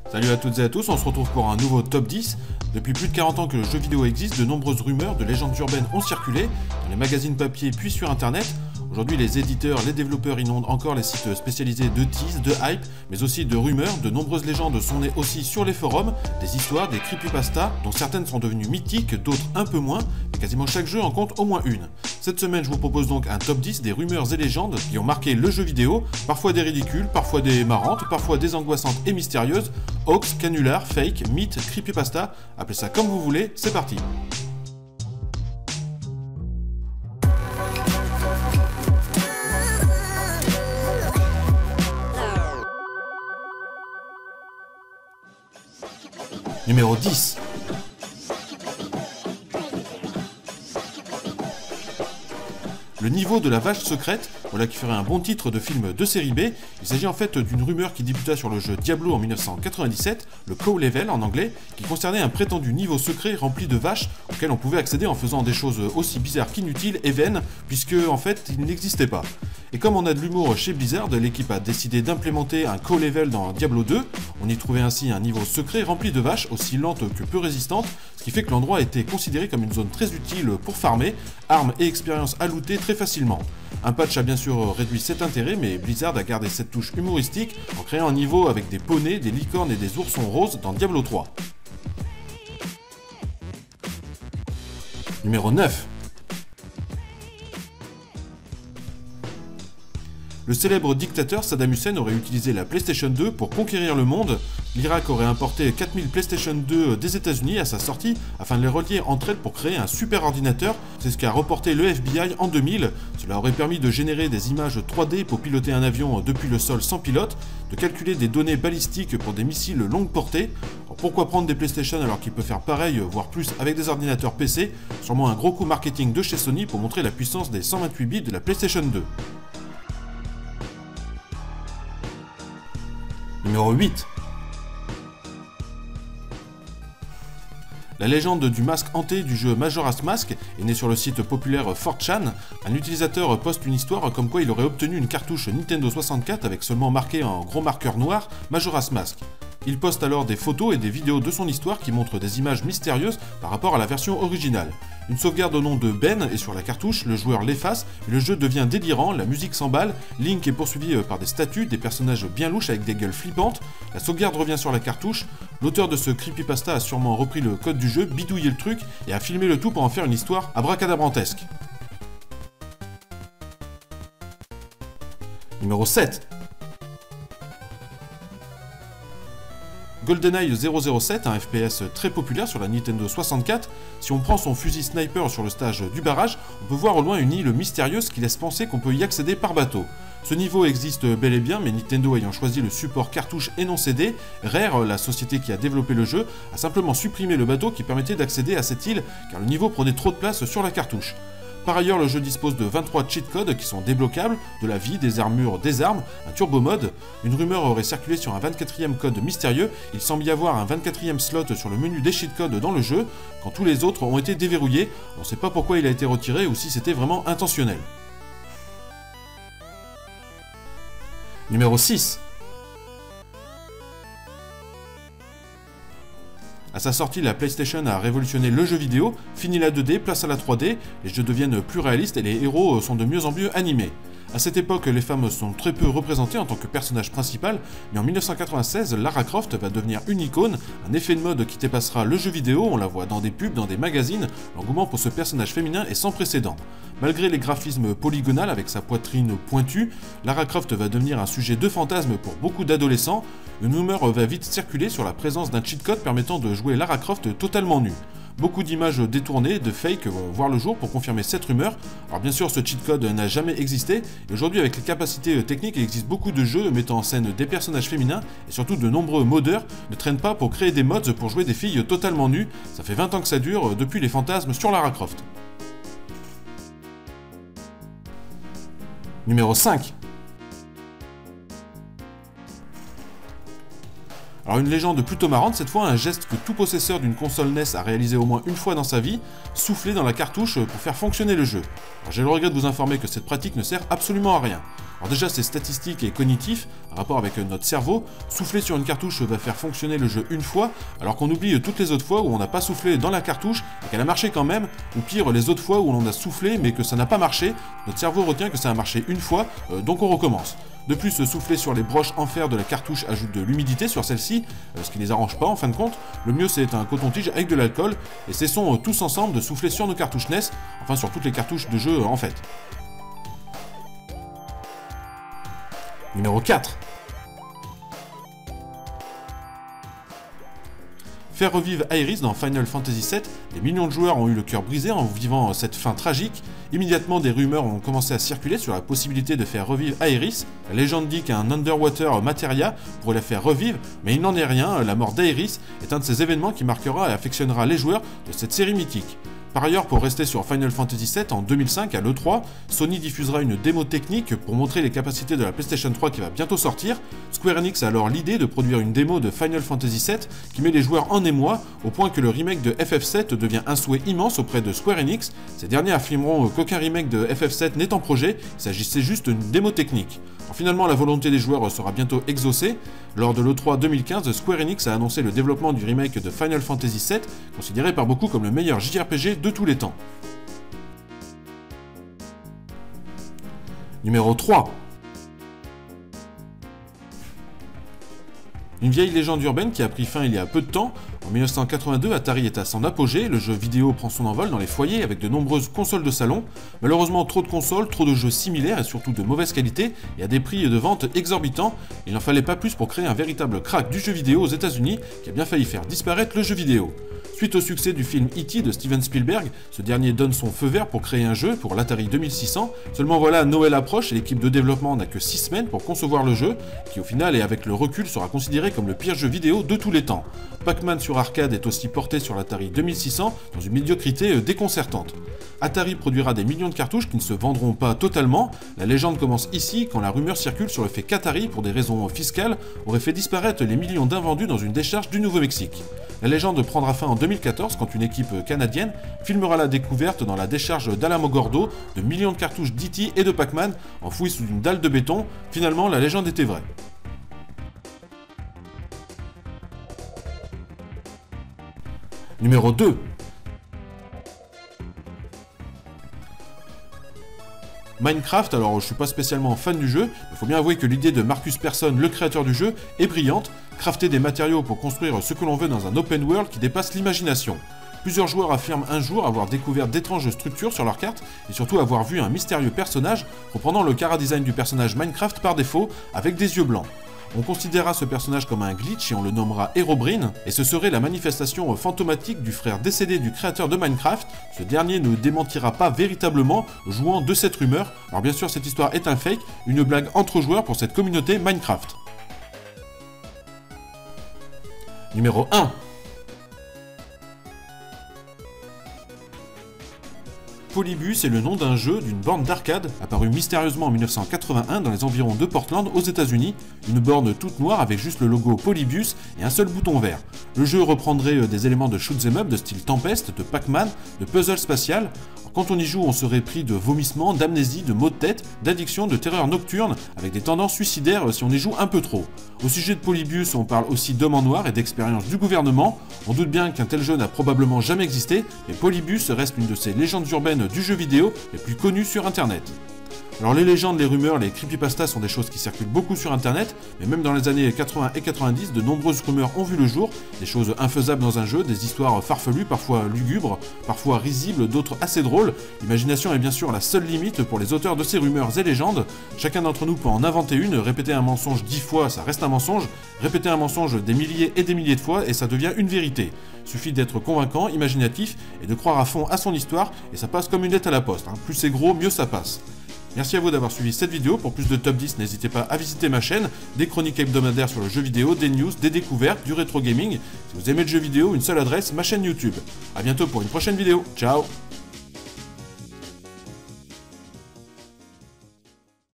Salut à toutes et à tous, on se retrouve pour un nouveau top 10. Depuis plus de 40 ans que le jeu vidéo existe, de nombreuses rumeurs de légendes urbaines ont circulé dans les magazines papier puis sur internet. Aujourd'hui, les éditeurs, les développeurs inondent encore les sites spécialisés de tease, de hype, mais aussi de rumeurs. De nombreuses légendes sont nées aussi sur les forums, des histoires, des creepypastas, dont certaines sont devenues mythiques, d'autres un peu moins, mais quasiment chaque jeu en compte au moins une. Cette semaine, je vous propose donc un top 10 des rumeurs et légendes qui ont marqué le jeu vidéo, parfois des ridicules, parfois des marrantes, parfois des angoissantes et mystérieuses. Hoax, canular, fake, mythe, creepypasta, appelez ça comme vous voulez, c'est parti. Numéro 10. Le niveau de la vache secrète, voilà qui ferait un bon titre de film de série B. Il s'agit en fait d'une rumeur qui débuta sur le jeu Diablo en 1997, le Cow Level en anglais, qui concernait un prétendu niveau secret rempli de vaches auquel on pouvait accéder en faisant des choses aussi bizarres qu'inutiles et vaines, puisque en fait il n'existait pas. Et comme on a de l'humour chez Blizzard, l'équipe a décidé d'implémenter un Cow Level dans Diablo 2. On y trouvait ainsi un niveau secret rempli de vaches, aussi lentes que peu résistantes, ce qui fait que l'endroit était considéré comme une zone très utile pour farmer, armes et expériences à looter très facilement. Un patch a bien sûr réduit cet intérêt, mais Blizzard a gardé cette touche humoristique en créant un niveau avec des poneys, des licornes et des oursons roses dans Diablo 3. Numéro 9. Le célèbre dictateur Saddam Hussein aurait utilisé la PlayStation 2 pour conquérir le monde. L'Irak aurait importé 4000 PlayStation 2 des États-Unis à sa sortie afin de les relier entre elles pour créer un super ordinateur. C'est ce qu'a reporté le FBI en 2000. Cela aurait permis de générer des images 3D pour piloter un avion depuis le sol sans pilote, de calculer des données balistiques pour des missiles longue portée. Alors pourquoi prendre des PlayStation alors qu'il peut faire pareil, voire plus, avec des ordinateurs PC? Sûrement un gros coup marketing de chez Sony pour montrer la puissance des 128 bits de la PlayStation 2. Numéro 8. La légende du masque hanté du jeu Majora's Mask est née sur le site populaire 4chan. Un utilisateur poste une histoire comme quoi il aurait obtenu une cartouche Nintendo 64 avec seulement marqué en gros marqueur noir Majora's Mask. Il poste alors des photos et des vidéos de son histoire qui montrent des images mystérieuses par rapport à la version originale. Une sauvegarde au nom de Ben est sur la cartouche, le joueur l'efface, et le jeu devient délirant, la musique s'emballe, Link est poursuivi par des statues, des personnages bien louches avec des gueules flippantes, la sauvegarde revient sur la cartouche, l'auteur de ce creepypasta a sûrement repris le code du jeu, bidouillé le truc, et a filmé le tout pour en faire une histoire abracadabrantesque. Numéro 7. GoldenEye 007, un FPS très populaire sur la Nintendo 64, si on prend son fusil sniper sur le stage du barrage, on peut voir au loin une île mystérieuse qui laisse penser qu'on peut y accéder par bateau. Ce niveau existe bel et bien, mais Nintendo ayant choisi le support cartouche et non CD, Rare, la société qui a développé le jeu, a simplement supprimé le bateau qui permettait d'accéder à cette île car le niveau prenait trop de place sur la cartouche. Par ailleurs, le jeu dispose de 23 cheat codes qui sont débloquables, de la vie, des armures, des armes, un turbo mode. Une rumeur aurait circulé sur un 24e code mystérieux, il semble y avoir un 24e slot sur le menu des cheat codes dans le jeu, quand tous les autres ont été déverrouillés. On ne sait pas pourquoi il a été retiré ou si c'était vraiment intentionnel. Numéro 6. À sa sortie, la PlayStation a révolutionné le jeu vidéo, fini la 2D, place à la 3D, les jeux deviennent plus réalistes et les héros sont de mieux en mieux animés. À cette époque, les femmes sont très peu représentées en tant que personnage principal, mais en 1996, Lara Croft va devenir une icône, un effet de mode qui dépassera le jeu vidéo, on la voit dans des pubs, dans des magazines, l'engouement pour ce personnage féminin est sans précédent. Malgré les graphismes polygonales avec sa poitrine pointue, Lara Croft va devenir un sujet de fantasme pour beaucoup d'adolescents. Une rumeur va vite circuler sur la présence d'un cheat code permettant de jouer Lara Croft totalement nue. Beaucoup d'images détournées, de fake vont voir le jour pour confirmer cette rumeur. Alors bien sûr, ce cheat code n'a jamais existé, et aujourd'hui avec les capacités techniques, il existe beaucoup de jeux mettant en scène des personnages féminins, et surtout de nombreux modeurs ne traînent pas pour créer des mods pour jouer des filles totalement nues. Ça fait 20 ans que ça dure, depuis les fantasmes sur Lara Croft. Numéro 5. Alors une légende plutôt marrante, cette fois un geste que tout possesseur d'une console NES a réalisé au moins une fois dans sa vie, souffler dans la cartouche pour faire fonctionner le jeu. Alors j'ai le regret de vous informer que cette pratique ne sert absolument à rien. Alors déjà c'est statistique et cognitif, en rapport avec notre cerveau, souffler sur une cartouche va faire fonctionner le jeu une fois, alors qu'on oublie toutes les autres fois où on n'a pas soufflé dans la cartouche et qu'elle a marché quand même, ou pire les autres fois où l'on a soufflé mais que ça n'a pas marché, notre cerveau retient que ça a marché une fois, donc on recommence. De plus, souffler sur les broches en fer de la cartouche ajoute de l'humidité sur celle-ci, ce qui les arrange pas en fin de compte. Le mieux c'est un coton-tige avec de l'alcool, et cessons tous ensemble de souffler sur nos cartouches NES, enfin sur toutes les cartouches de jeu en fait. Numéro 4. Faire revivre Aeris dans Final Fantasy VII, des millions de joueurs ont eu le cœur brisé en vivant cette fin tragique. Immédiatement, des rumeurs ont commencé à circuler sur la possibilité de faire revivre Aeris. La légende dit qu'un Underwater Materia pourrait la faire revivre, mais il n'en est rien, la mort d'Aeris est un de ces événements qui marquera et affectionnera les joueurs de cette série mythique. Par ailleurs, pour rester sur Final Fantasy VII, en 2005, à l'E3, Sony diffusera une démo technique pour montrer les capacités de la PlayStation 3 qui va bientôt sortir. Square Enix a alors l'idée de produire une démo de Final Fantasy VII qui met les joueurs en émoi, au point que le remake de FF7 devient un souhait immense auprès de Square Enix. Ces derniers affirmeront qu'aucun remake de FF7 n'est en projet, il s'agissait juste d'une démo technique. Alors finalement, la volonté des joueurs sera bientôt exaucée. Lors de l'E3 2015, Square Enix a annoncé le développement du remake de Final Fantasy VII, considéré par beaucoup comme le meilleur JRPG de tous les temps. Numéro 3. Une vieille légende urbaine qui a pris fin il y a peu de temps. En 1982, Atari est à son apogée, le jeu vidéo prend son envol dans les foyers avec de nombreuses consoles de salon. Malheureusement, trop de consoles, trop de jeux similaires et surtout de mauvaise qualité et à des prix de vente exorbitants. Il n'en fallait pas plus pour créer un véritable crack du jeu vidéo aux États-Unis qui a bien failli faire disparaître le jeu vidéo. Suite au succès du film E.T. de Steven Spielberg, ce dernier donne son feu vert pour créer un jeu pour l'Atari 2600. Seulement voilà, Noël approche et l'équipe de développement n'a que 6 semaines pour concevoir le jeu, qui au final et avec le recul sera considéré comme le pire jeu vidéo de tous les temps. Pac-Man sur arcade est aussi porté sur l'Atari 2600 dans une médiocrité déconcertante. Atari produira des millions de cartouches qui ne se vendront pas totalement. La légende commence ici quand la rumeur circule sur le fait qu'Atari, pour des raisons fiscales, aurait fait disparaître les millions d'invendus dans une décharge du Nouveau-Mexique. La légende prendra fin en 2014 quand une équipe canadienne filmera la découverte dans la décharge d'Alamogordo de millions de cartouches d'E.T. et de Pac-Man enfouies sous une dalle de béton. Finalement, la légende était vraie. Numéro 2. Minecraft, alors je suis pas spécialement fan du jeu, mais il faut bien avouer que l'idée de Marcus Persson, le créateur du jeu, est brillante, crafter des matériaux pour construire ce que l'on veut dans un open world qui dépasse l'imagination. Plusieurs joueurs affirment un jour avoir découvert d'étranges structures sur leur carte et surtout avoir vu un mystérieux personnage reprenant le chara-design du personnage Minecraft par défaut avec des yeux blancs. On considérera ce personnage comme un glitch et on le nommera Herobrine, et ce serait la manifestation fantomatique du frère décédé du créateur de Minecraft. Ce dernier ne démentira pas véritablement, jouant de cette rumeur. Alors bien sûr, cette histoire est un fake, une blague entre joueurs pour cette communauté Minecraft. Numéro 1. Polybus est le nom d'un jeu d'une borne d'arcade apparu mystérieusement en 1981 dans les environs de Portland aux États-Unis, une borne toute noire avec juste le logo Polybus et un seul bouton vert. Le jeu reprendrait des éléments de shoot'em up de style Tempest, de Pac-Man, de puzzle spatial. Quand on y joue, on serait pris de vomissements, d'amnésie, de maux de tête, d'addiction, de terreur nocturne, avec des tendances suicidaires si on y joue un peu trop. Au sujet de Polybus, on parle aussi d'hommes en noir et d'expérience du gouvernement. On doute bien qu'un tel jeu n'a probablement jamais existé, mais Polybus reste une de ces légendes urbaines du jeu vidéo les plus connues sur internet. Alors les légendes, les rumeurs, les creepypastas sont des choses qui circulent beaucoup sur internet, mais même dans les années 80 et 90, de nombreuses rumeurs ont vu le jour, des choses infaisables dans un jeu, des histoires farfelues, parfois lugubres, parfois risibles, d'autres assez drôles. L'imagination est bien sûr la seule limite pour les auteurs de ces rumeurs et légendes. Chacun d'entre nous peut en inventer une, répéter un mensonge 10 fois, ça reste un mensonge, répéter un mensonge des milliers et des milliers de fois, et ça devient une vérité. Suffit d'être convaincant, imaginatif, et de croire à fond à son histoire, et ça passe comme une lettre à la poste. Plus c'est gros, mieux ça passe. Merci à vous d'avoir suivi cette vidéo. Pour plus de top 10, n'hésitez pas à visiter ma chaîne, des chroniques hebdomadaires sur le jeu vidéo, des news, des découvertes, du rétro gaming. Si vous aimez le jeu vidéo, une seule adresse, ma chaîne YouTube. A bientôt pour une prochaine vidéo. Ciao.